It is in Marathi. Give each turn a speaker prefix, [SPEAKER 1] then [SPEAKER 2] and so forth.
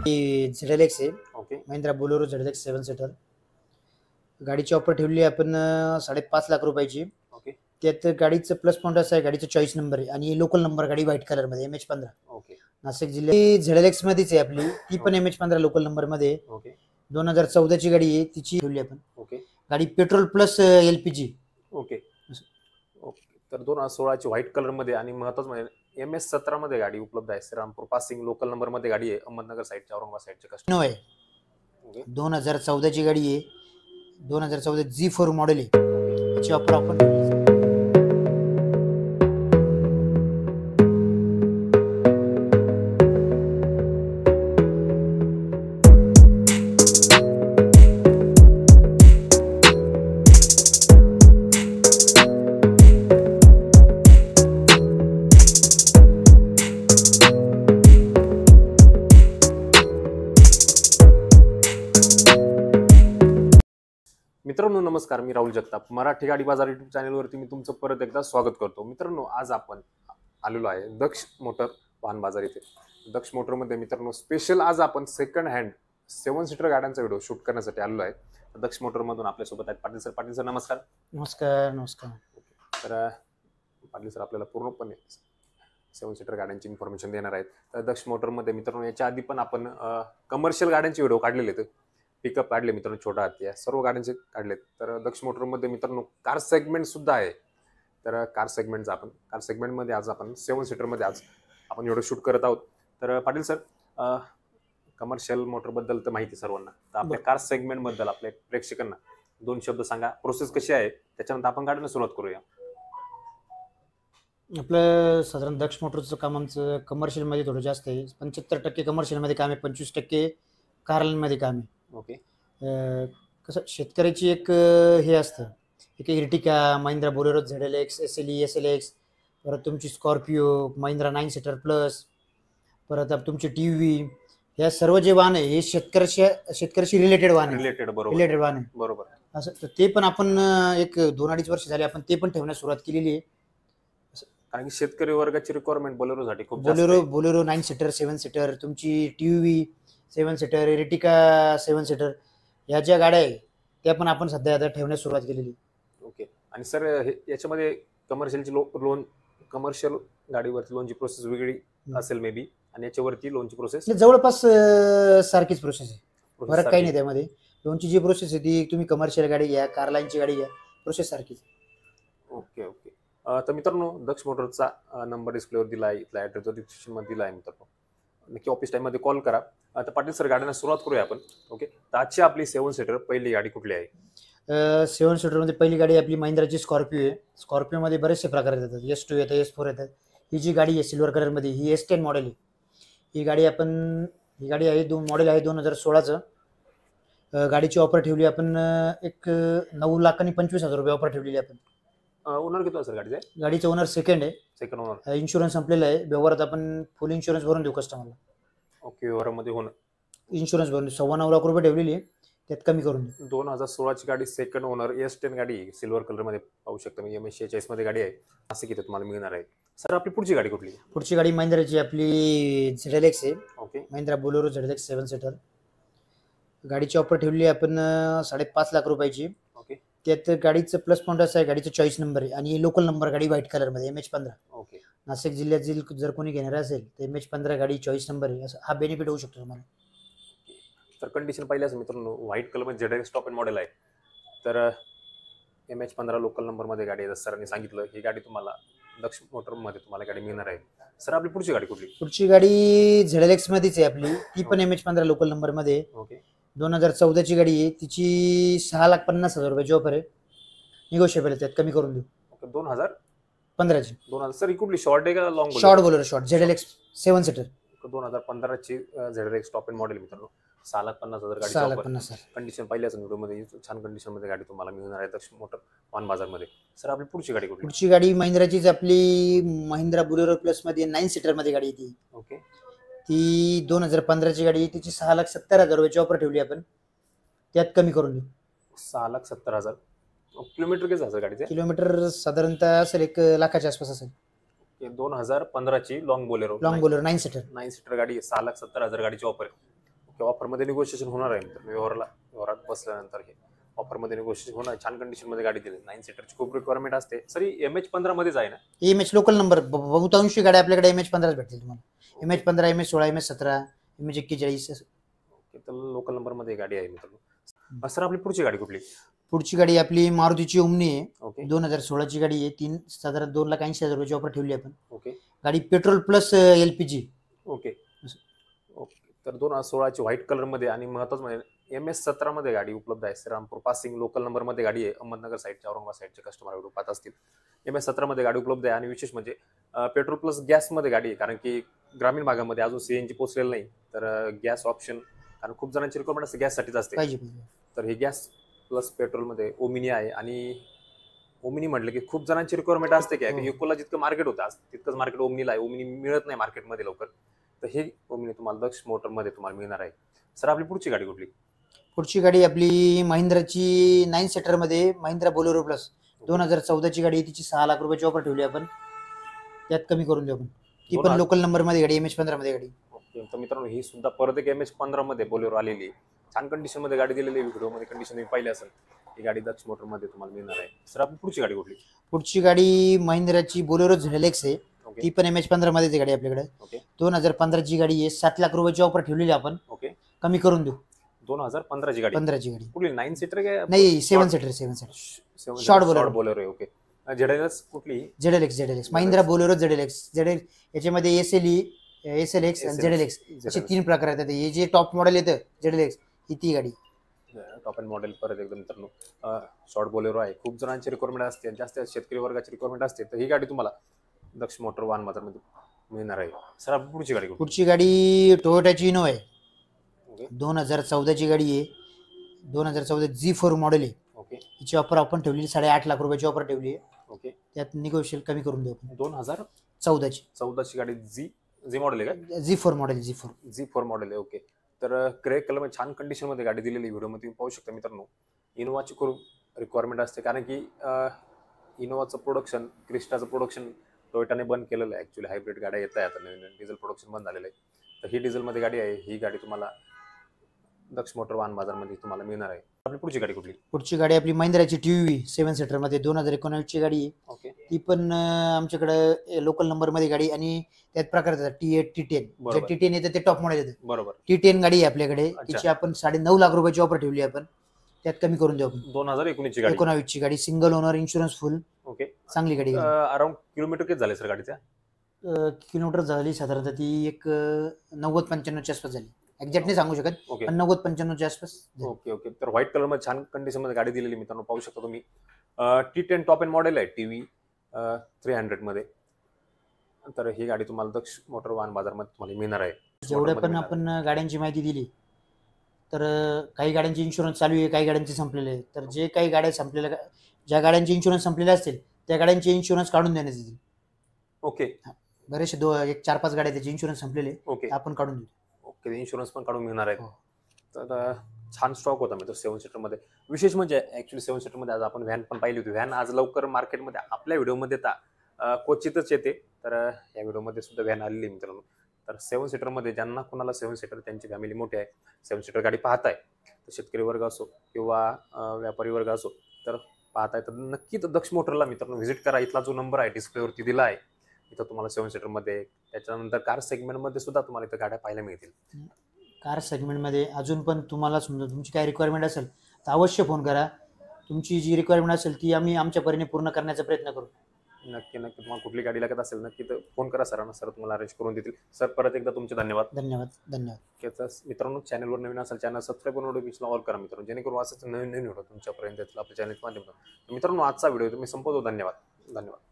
[SPEAKER 1] ZLX आहे,
[SPEAKER 2] okay
[SPEAKER 1] Mahindra Bolero ZLX 7 seater. गाडीची ऑफर ठेवली आपण 5.5 लाख रुपयाची.
[SPEAKER 2] ओके
[SPEAKER 1] त्यात गाडीचं प्लस पॉईंट असं आहे, गाडीचा चॉईस नंबर आहे आणि लोकल नंबर गाडी व्हाईट कलर मध्ये MH15.
[SPEAKER 2] ओके
[SPEAKER 1] नाशिक जिल्ह्यात ZLX मध्येच आहे आपली, ती पण MH15 लोकल नंबर मध्ये.
[SPEAKER 2] ओके
[SPEAKER 1] 2014 ची गाडी आहे, तिची ठेवली आपण.
[SPEAKER 2] ओके
[SPEAKER 1] गाडी petrol plus LPG.
[SPEAKER 2] Okay okay. तर 2016 ची व्हाईट कलर मध्ये आणि महत्वाचं म्हणजे MS17 मध्ये गाडी उपलब्ध आहे. श्रीरामपूर पासिंग लोकल नंबर मध्ये गाडी आहे, अहमदनगर साईडच्या, औरंगाबाद साईडच्या कस्टमर
[SPEAKER 1] आहे.
[SPEAKER 2] ओके
[SPEAKER 1] 2014 ची गाडी आहे, 2014 G4 मॉडेल आहे. याची ऑफर आपण
[SPEAKER 2] मित्रांनो नमस्कार, मी राहुल जगताप. मराठी गाडी बाजार युट्यूब चॅनलवरती मी तुमचं परत एकदा स्वागत करतो. मित्रांनो आज आपण आलेलो आहे दक्ष मोटर वाहन बाजार इथे. दक्ष मोटरमध्ये मित्रांनो स्पेशल आज आपण सेकंड हँड 7 सीटर गाड्यांचा व्हिडिओ शूट करण्यासाठी आलेलो आहे. दक्ष मोटरमधून आपल्यासोबत आहेत पाटील सर. पाटील सर नमस्कार.
[SPEAKER 1] नमस्कार. नमस्कार.
[SPEAKER 2] तर पाटील सर आपल्याला पूर्णपणे 7 सीटर गाड्यांची इन्फॉर्मेशन देणार आहेत. तर दक्ष मोटरमध्ये मित्रांनो याच्या आधी पण आपण कमर्शियल गाड्यांचे व्हिडिओ काढलेले आहेत, पिकअप काढले मित्रांनो, छोटा हत्ती आहे, सर्व गाड्यांचे काढलेत. तर दक्ष मोटरमध्ये मित्रांनो कार सेगमेंट सुद्धा आहे. तर कार सेगमेंटमध्ये आज आपण 7 सीटरमध्ये आज आपण व्हिडिओ शूट करत आहोत. तर पाटील सर कमर्शियल मोटरबद्दल तर माहिती सर्वांना, तर आपल्या कार सेगमेंटबद्दल आपल्या प्रेक्षकांना 2 शब्द सांगा. प्रोसेस कशी आहे, त्याच्यानंतर आपण गाडीला सुरुवात करूया.
[SPEAKER 1] आपलं साधारण दक्ष मोटरचं काम आमचं कमर्शियलमध्ये थोडं जास्त आहे. 75% कमर्शियलमध्ये काम आहे, 25% कारमध्ये काम आहे.
[SPEAKER 2] ओके
[SPEAKER 1] कसं शेतकऱ्याची एक हे असतं, एक Ertiga, Mahindra Bolero ZLX, SLE, SLX, परत तुमची स्कॉर्पिओ, महिंद्रा 9 सीटर प्लस, परत तुमची TV, या सर्व जे वाहन आहे हे शेतकऱ्याशी रिलेटेड वाहन आहे.
[SPEAKER 2] बरोबर.
[SPEAKER 1] असं तर ते पण आपण एक 2-2.5 वर्ष झाले आपण ते पण ठेवण्यास सुरुवात केलेली आहे.
[SPEAKER 2] कारण की शेतकरी वर्गाची रिक्वायरमेंट बोलेरोसाठी खूप
[SPEAKER 1] बोलेरो 9 सीटर, 7 सीटर, तुमची TV 7 सीटर, इर्टिका 7 सीटर, या ज्या गाड्या आहे त्या पण आपण सध्या आता ठेवण्यास सुरुवात केलेली.
[SPEAKER 2] ओके. आणि सर याच्यामध्ये कमर्शियलची लोन, कमर्शियल गाडीवरती लोनची प्रोसेस वेगळी असेल मे बी, आणि याच्यावरती लोनची प्रोसेस
[SPEAKER 1] जवळपास सारखीच प्रोसेस आहे, फरक काही नाही त्यामध्ये. लोनची जी प्रोसेस आहे ती तुम्ही कमर्शियल गाडी घ्या, कार लाईनची गाडी घ्या, प्रोसेस सारखीच.
[SPEAKER 2] Okay okay. तर मित्रांनो दक्ष मोटरचा नंबर डिस्प्लेवर दिला आहे, इथला ॲड्रेस डिस्क्रिप्शन मध्ये दिला आहे मित्रांनो, नक्की ऑफिस टाइम मध्ये कॉल करा. आता पाटील सर गाड्यांना सुरुवात करूया आपण. ओके. तर आजची आपली 7 सीटर पहिली गाडी कुठली आहे?
[SPEAKER 1] 7 सीटरमध्ये पहिली गाडी आपली महिंद्राची स्कॉर्पिओ आहे. स्कॉर्पिओमध्ये बरेचसे प्रकार येतात, S2 येतात, S4 येतात. ही जी गाडी आहे सिल्वर कलरमध्ये, ही S10 मॉडेल आहे. ही गाडी आहे मॉडेल आहे 2016चं. गाडीची ऑफर ठेवली आपण एक 9,25,000 रुपये ऑफर ठेवलेली आपण.
[SPEAKER 2] ओनर किती सर
[SPEAKER 1] गाडीचं ओनर सेकंड आहे.
[SPEAKER 2] Second owner.
[SPEAKER 1] इन्शुरन्स संपलेला आहे. व्यवहारात आपण फुल इन्शुरन्स भरून देऊ कस्टमरला.
[SPEAKER 2] ओके. व्यवहारामध्ये होणं इन्शुरन्स
[SPEAKER 1] भरून 9.25 लाख रुपये ठेवलेली आहे, त्यात कमी करून देऊ.
[SPEAKER 2] 2016 ची गाडी, सेकंड ओनर, S10 गाडी, सिल्वर कलर मध्ये पाहू शकता. म्हणजे MS46 मध्ये गाडी आहे. असं किती तुम्हाला मिळणार आहे. सर आपली पुढची गाडी कुठली?
[SPEAKER 1] पुढची गाडी महिंद्राची आपली ZLX आहे.
[SPEAKER 2] Okay.
[SPEAKER 1] Mahindra Bolero ZLX 7 seater. गाडीची ऑफर ठेवली आपण 5.5 लाख रुपयाची.
[SPEAKER 2] ओके.
[SPEAKER 1] त्यात गाडीचं प्लस पॉईंट असं आहे, गाडीचा चॉईस नंबर आहे आणि लोकल नंबर गाडी व्हाईट कलर मध्ये MH15.
[SPEAKER 2] ओके.
[SPEAKER 1] नाशिक जिल्ह्यात जर कोणी घेणार असेल तर MH15 गाडी चॉईस नंबर आहे, असं हा बेनिफिट होऊ शकतो तुम्हाला.
[SPEAKER 2] तर कंडिशन पाहिल्यास मित्रांनो व्हाईट कलर मध्ये ZLX टॉप एंड मॉडेल आहे. तर MH15 लोकल नंबर मध्ये गाडी आहे. सरांनी सांगितलं ही गाडी तुम्हाला दक्ष मोटर मध्ये तुम्हाला गाडी मिळणार आहे. सर आपली पुढची गाडी कुठली?
[SPEAKER 1] पुढची गाडी ZLX मध्येच आहे आपली, ती पण MH15 लोकल नंबर मध्ये.
[SPEAKER 2] ओके.
[SPEAKER 1] 2014 ची गाडी आहे, तिची 6,50,000 रुपयाची ऑफर आहे. निगोशिएबल आहे, त्यात कमी करून देऊ.
[SPEAKER 2] ओके. 2015
[SPEAKER 1] ची.
[SPEAKER 2] 2000 सर कुठली, शॉर्ट आहे का long?
[SPEAKER 1] Short Bolero, short ZLX 7 seater.
[SPEAKER 2] 2015 ची ZLX टॉप एंड मॉडेल मित्रांनो. 6,50,000 गाडी.
[SPEAKER 1] 6,50,000.
[SPEAKER 2] कंडिशन पाहिल्याच व्हिडिओ मध्ये छान कंडिशन मध्ये गाडी तुम्हाला मिळणार आहे दक्ष मोटर वाहन बाजार मध्ये. सर आपली पुढची गाडी कुठली?
[SPEAKER 1] पुढची गाडी महिंद्राचीच आपली, महिंद्रा बोलेरो प्लस मध्ये 9 सीटर मध्ये गाडी येते.
[SPEAKER 2] ओके.
[SPEAKER 1] ती 2015 ची गाडी, तिची 6,70,000 रुपयाची ऑफर ठेवली आपण, त्यात कमी करून देऊ.
[SPEAKER 2] 6,70,000. किलोमीटर किती असेल गाडीचे?
[SPEAKER 1] किलोमीटर साधारणतः असेल 1 लाखाच्या आसपास असेल.
[SPEAKER 2] 2015 ची लॉंग बोलेरो
[SPEAKER 1] 9 सीटर.
[SPEAKER 2] 9 सीटर गाडी, 6,70,000 गाडीची ऑफर आहे. ऑफरमध्ये निगोशिएशन होणार आहे मित्रांनो. व्यवहारात बसल्यानंतर हे ऑफरमध्ये निगोशिएशन होणार. छान कंडिशनमध्ये गाडी दिली. 9 सीटरची खूप रिक्वायरमेंट असते. सर MH15 मध्येच आहे ना?
[SPEAKER 1] MH लोकल नंबर बहुतांशी गाड्या आपल्याकडे MH15 भेटतील तुम्हाला. MH15, MH16, MH17, MH41.
[SPEAKER 2] Okay, तर लोकल नंबरमध्ये गाडी आहे मित्रांनो. सर आपली पुढची गाडी कुठली?
[SPEAKER 1] पुढची गाडी आपली मारुतीची ओमनी आहे.
[SPEAKER 2] ओके
[SPEAKER 1] 2016ची गाडी आहे. साधारण 2,80,000 रुपयाची ऑफर ठेवली आपण.
[SPEAKER 2] ओके
[SPEAKER 1] गाडी petrol plus LPG.
[SPEAKER 2] Okay okay. तर 2016ची व्हाईट कलरमध्ये आणि महत्त्वाचं म्हणजे MS17 मध्ये गाडी उपलब्ध आहे. श्रीरामपूर पासिंग लोकल नंबरमध्ये गाडी आहे. अहमदनगर साईडच्या, औरंगाबाद साईडचे कस्टमर व्हिडिओ पाहत असतील. MS17 मध्ये गाडी उपलब्ध आहे आणि विशेष म्हणजे पेट्रोल प्लस गॅसमध्ये गाडी आहे. कारण की ग्रामीण भागामध्ये अजून CNG पोहोचलेलं नाही, तर गॅस ऑप्शन, कारण खूप जणांची रिक्वायरमेंट असते गॅससाठीच असते.
[SPEAKER 1] पाहिजे.
[SPEAKER 2] तर हे गॅस प्लस पेट्रोलमध्ये ओमिनी आहे. आणि ओमिनी म्हटलं की खूप जणांची रिक्वायरमेंट असते की इकोला जितकं मार्केट होतं तितकंच मार्केट ओमिनीला आहे. ओमिनी मिळत नाही मार्केटमध्ये लवकर, तर हे ओमिनी तुम्हाला दक्ष मोटरमध्ये तुम्हाला मिळणार आहे. सर आपली पुढची गाडी कुठली?
[SPEAKER 1] पुढची गाडी आपली महिंद्राची 9 सीटरमध्ये महिंद्रा बोलेरो प्लस 2014ची गाडी आहे. तिची 6 लाख रुपयाची ऑफर ठेवली आपण. त्यात कमी करून देऊ आपण. ती पण लोकल नंबरमध्ये गाडी, MH15 मध्ये गाडी.
[SPEAKER 2] ओके, तर मित्रांनो ही सुद्धा परत एक MH15 मध्ये बोलेरो आलेली आहे. छान कंडिशनमध्ये गाडी दिलेली आहे. व्हिडिओमध्ये कंडिशन तुम्ही पाहिली असेल. ही गाडी दक्ष मोटरमध्ये तुम्हाला मिळणार आहे. सर आपली पुढची गाडी कुठली?
[SPEAKER 1] पुढची गाडी महिंद्राची बोलेरो ZLX आहे.
[SPEAKER 2] ओके
[SPEAKER 1] ती पण MH15 मध्येच गाडी आपल्याकडे.
[SPEAKER 2] ओके
[SPEAKER 1] 2015ची गाडी आहे. 7 लाख रुपयाची ऑफर ठेवलेली आपण.
[SPEAKER 2] ओके
[SPEAKER 1] कमी करून देऊ.
[SPEAKER 2] 2015ची गाडी.
[SPEAKER 1] 15ची गाडी
[SPEAKER 2] कुठली? 9 सीटर काय?
[SPEAKER 1] नाही, 7 सीटर. शॉर्ट
[SPEAKER 2] बोलेरो आहे. ओके ZLX कुठली?
[SPEAKER 1] ZLX Mahindra Bolero ZLX. याच्यामध्ये SLX आणि ZLX असे 3 प्रकार आहेत. हे जे टॉप मॉडेल येतं ZLX, ही ती गाडी.
[SPEAKER 2] टॉप एंड मॉडेल परत एकदम मित्रांनो शॉर्ट बोलेरो आहे. खूप जणांची रिक्वायरमेंट असते, जास्त शेतकरी वर्गाची रिक्वायरमेंट असते, तर ही गाडी तुम्हाला दक्ष मोटर वाहन बाजारमध्ये मिळणार आहे. सर आपली पुढची गाडी?
[SPEAKER 1] पुढची गाडी टोयोटाची इनोवा आहे.
[SPEAKER 2] ओके
[SPEAKER 1] 2014ची गाडी आहे. 2014 G4 मॉडेल आहे.
[SPEAKER 2] ओके
[SPEAKER 1] हिची ऑफर आपण ठेवली 8.5 लाख रुपयाची ऑफर ठेवली आहे.
[SPEAKER 2] ओके
[SPEAKER 1] त्यात निगोशिएट कमी करून देऊ आपण.
[SPEAKER 2] 2014ची गाडी जी मॉडेल आहे का?
[SPEAKER 1] G4 model.
[SPEAKER 2] G4 मॉडेल आहे. ओके, तर ग्रे कलर मध्ये छान कंडिशन मध्ये गाडी दिलेली व्हिडिओमध्ये तुम्ही पाहू शकता मित्रांनो. इनोवाची खूप रिक्वायरमेंट असते, कारण की इनोवाचं प्रोडक्शन, क्रिस्टाचं प्रोडक्शन टोयोटाने बंद केलेलं आहे. ऍक्च्युली हायब्रिड गाड्या येत आहेत आता, नवीन डिझेल प्रोडक्शन बंद झालेलं आहे. तर ही डिझेलमध्ये गाडी आहे. ही गाडी तुम्हाला दक्ष मोटर वाहन बाजारमध्ये तुम्हाला मिळणार आहे. आपली पुढची गाडी कुठली?
[SPEAKER 1] पुढची गाडी आपली महिंद्राची TUV 7 सीटरमध्ये 2019ची गाडी आहे.
[SPEAKER 2] ओके
[SPEAKER 1] ती पण आमच्याकडे लोकल नंबरमध्ये गाडी. आणि त्यात प्रकार येतात T8, T10. जे
[SPEAKER 2] बरोबर.
[SPEAKER 1] T10 येतं ते टॉप मॉडेल येतं.
[SPEAKER 2] बरोबर.
[SPEAKER 1] T10 गाडी आहे आपल्याकडे.
[SPEAKER 2] अच्छा.
[SPEAKER 1] तिची आपण 9.5 लाख रुपयाची ऑफर ठेवली आपण. त्यात कमी करून देऊ आपण.
[SPEAKER 2] 2019ची गाडी.
[SPEAKER 1] 19ची गाडी, single owner, insurance full,
[SPEAKER 2] okay
[SPEAKER 1] चांगली गाडी.
[SPEAKER 2] अराउंड किलोमीटर किती झाले सर गाडीच्या?
[SPEAKER 1] किलोमीटर झाली साधारणतः ती एक 90-95च्या आसपास झाली. एक्झॅक्ट नाही सांगू शकत,
[SPEAKER 2] ओके
[SPEAKER 1] पण 90-95च्या आसपास झाली.
[SPEAKER 2] Okay okay. तर व्हाईट कलर मध्ये छान कंडिशन मध्ये गाडी दिलेली मित्रांनो, पाहू शकता तुम्ही. T10 टॉप एंड मॉडेल आहे TV 300 मध्ये. तर ही गाडी तुम्हाला दक्ष मोटर वाहन बाजारमध्ये तुम्हाला मिळणार आहे.
[SPEAKER 1] जेवढे पण आपण गाड्यांची माहिती दिली, तर काही गाड्यांचे इन्शुरन्स चालू आहे, काही गाड्यांचे संपलेले आहे. तर जे काही गाड्या संपलेल्या, ज्या गाड्यांचे इन्शुरन्स संपलेले असतील त्या गाड्यांचे इन्शुरन्स काढून देण्यात येतील.
[SPEAKER 2] ओके
[SPEAKER 1] बरेचसे 4-5 गाड्या त्याचे इन्शुरन्स संपलेले,
[SPEAKER 2] ओके
[SPEAKER 1] आपण काढून देऊ.
[SPEAKER 2] ओके, इन्शुरन्स पण काढून मिळणार आहे.
[SPEAKER 1] हो.
[SPEAKER 2] तर छान स्टॉक होता मित्र 7 सीटर मध्ये. विशेष म्हणजे ऍक्च्युली 7 सीटर मध्ये आज आपण व्हॅन पण पाहिली होती. व्हॅन आज लवकर मार्केटमध्ये आपल्या व्हिडिओमध्ये क्वचितच येते. तर या व्हिडिओमध्ये सुद्धा व्हॅन आलेली आहे मित्रांनो. तर 7 सीटर मध्ये ज्यांना कोणाला 7 सीटर, त्यांची फॅमिली मोठी आहे, 7 सीटर गाडी पाहताय, तर शेतकरी वर्ग असो किंवा व्यापारी वर्ग असो, तर पाहताय तर नक्कीच दक्ष मोटरला मित्रांनो व्हिजिट करा. इथला जो नंबर आहे डिस्प्लेवरती दिला आहे, इथं तुम्हाला 7 सीटर मध्ये, त्याच्यानंतर कार सेगमेंटमध्ये सुद्धा तुम्हाला इथं गाड्या पाहायला मिळतील.
[SPEAKER 1] कार सेगमेंटमध्ये अजून पण तुम्हाला समजा तुमची काय रिक्वायरमेंट असेल तर अवश्य फोन करा. तुमची जी रिक्वायरमेंट असेल ती आम्ही आमच्या परीने पूर्ण करण्याचा प्रयत्न करू.
[SPEAKER 2] नक्की नक्की. तुम्हाला कुठली गाडी लागत असेल नक्की तर फोन करा सरांना, सर तुम्हाला अरेंज करून देतील. सर परत एकदा तुमचे धन्यवाद.
[SPEAKER 1] धन्यवाद.
[SPEAKER 2] मित्रांनो, चॅनलवर नवीन असेल चॅनल सबस्क्राईब करून नोटिफिकेशन ऑल करा मित्रांनो, जेणेकरून असंच नवीन व्हिडिओ तुमच्यापर्यंत आपल्या चॅनलच्या माध्यमातून. मित्रांनो आजचा व्हिडिओ तुम्ही संपवतो. धन्यवाद.